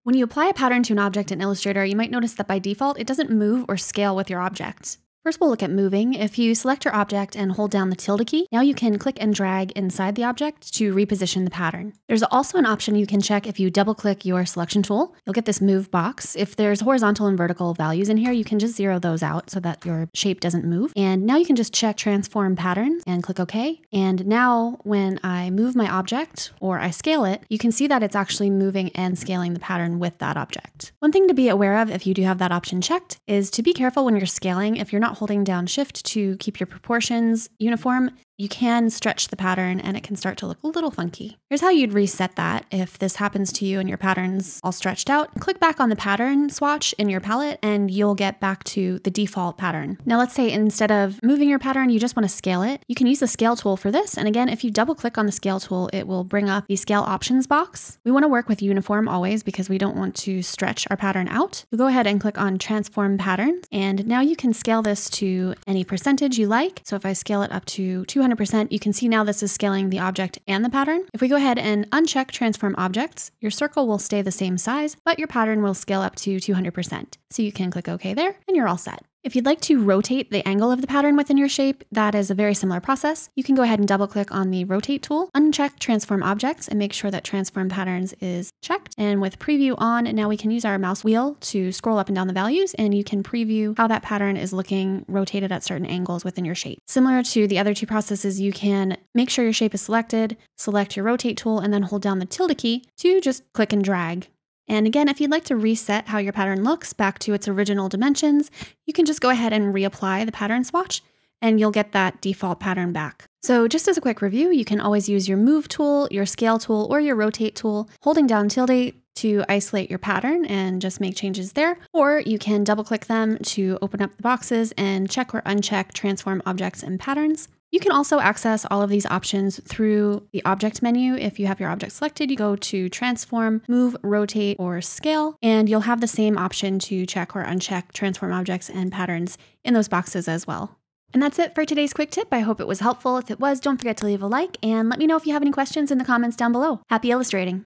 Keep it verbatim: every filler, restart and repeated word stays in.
When you apply a pattern to an object in Illustrator, you might notice that by default, it doesn't move or scale with your object. First, we'll look at moving. If you select your object and hold down the tilde key, now you can click and drag inside the object to reposition the pattern. There's also an option you can check if you double-click your selection tool. You'll get this move box. If there's horizontal and vertical values in here, you can just zero those out so that your shape doesn't move. And now you can just check transform pattern and click OK. And now when I move my object or I scale it, you can see that it's actually moving and scaling the pattern with that object. One thing to be aware of if you do have that option checked is to be careful when you're scaling. If you're not holding down shift to keep your proportions uniform, you can stretch the pattern and it can start to look a little funky. Here's how you'd reset that if this happens to you and your pattern's all stretched out. Click back on the pattern swatch in your palette and you'll get back to the default pattern. Now let's say instead of moving your pattern, you just want to scale it. You can use the scale tool for this. And again, if you double click on the scale tool, it will bring up the scale options box. We want to work with uniform always because we don't want to stretch our pattern out. You'll go ahead and click on transform pattern. And now you can scale this to any percentage you like. So if I scale it up to two hundred percent, you can see now this is scaling the object and the pattern. If we go ahead and uncheck transform objects, your circle will stay the same size, but your pattern will scale up to two hundred percent. So you can click OK there and you're all set. If you'd like to rotate the angle of the pattern within your shape, that is a very similar process. You can go ahead and double click on the rotate tool, uncheck transform objects and make sure that transform patterns is checked. And with preview on, now we can use our mouse wheel to scroll up and down the values and you can preview how that pattern is looking rotated at certain angles within your shape. Similar to the other two processes, you can make sure your shape is selected, select your rotate tool, and then hold down the tilde key to just click and drag. And again, if you'd like to reset how your pattern looks back to its original dimensions, you can just go ahead and reapply the pattern swatch and you'll get that default pattern back. So just as a quick review, you can always use your move tool, your scale tool, or your rotate tool, holding down tilde to isolate your pattern and just make changes there. Or you can double click them to open up the boxes and check or uncheck transform objects and patterns. You can also access all of these options through the object menu. If you have your object selected, you go to transform, move, rotate, or scale, and you'll have the same option to check or uncheck transform objects and patterns in those boxes as well. And that's it for today's quick tip. I hope it was helpful. If it was, don't forget to leave a like and let me know if you have any questions in the comments down below. Happy illustrating!